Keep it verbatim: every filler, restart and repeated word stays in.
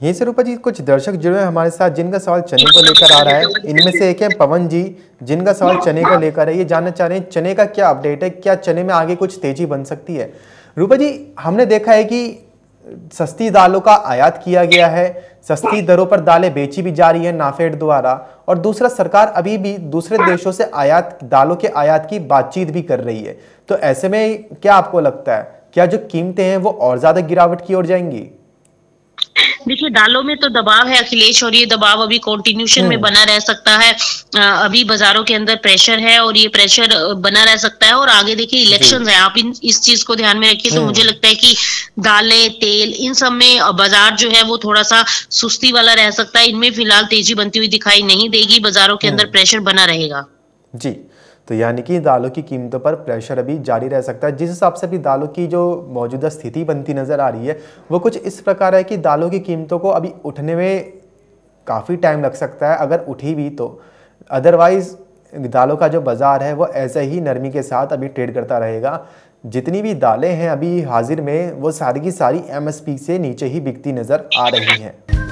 यहीं से रूपा जी कुछ दर्शक जुड़े हैं हमारे साथ जिनका सवाल चने को लेकर आ रहा है। इनमें से एक है पवन जी, जिनका सवाल चने को लेकर है। ये जानना चाह रहे हैं चने का क्या अपडेट है, क्या चने में आगे कुछ तेजी बन सकती है। रूपा जी, हमने देखा है कि सस्ती दालों का आयात किया गया है, सस्ती दरों पर दालें बेची भी जा रही है नाफेड द्वारा, और दूसरा सरकार अभी भी दूसरे देशों से आयात दालों के आयात की बातचीत भी कर रही है। तो ऐसे में क्या आपको लगता है, क्या जो कीमतें हैं वो और ज्यादा गिरावट की ओर जाएंगी? देखिए, दालों में तो दबाव है अखिलेश, और ये दबाव अभी कंटिन्यूशन में बना रह सकता है। अभी बाजारों के अंदर प्रेशर है और ये प्रेशर बना रह सकता है। और आगे देखिए इलेक्शन है, आप इन इस चीज को ध्यान में रखिए। तो मुझे लगता है कि दालें, तेल, इन सब में बाजार जो है वो थोड़ा सा सुस्ती वाला रह सकता है। इनमें फिलहाल तेजी बनती हुई दिखाई नहीं देगी, बाजारों के अंदर प्रेशर बना रहेगा। जी, तो यानी कि दालों की कीमतों पर प्रेशर अभी जारी रह सकता है। जिस हिसाब से अभी दालों की जो मौजूदा स्थिति बनती नज़र आ रही है वो कुछ इस प्रकार है कि दालों की कीमतों को अभी उठने में काफ़ी टाइम लग सकता है, अगर उठी भी तो। अदरवाइज़ दालों का जो बाज़ार है वो ऐसे ही नरमी के साथ अभी ट्रेड करता रहेगा। जितनी भी दालें हैं अभी हाजिर में वो सारी की सारी एम एस पी से नीचे ही बिकती नज़र आ रही हैं।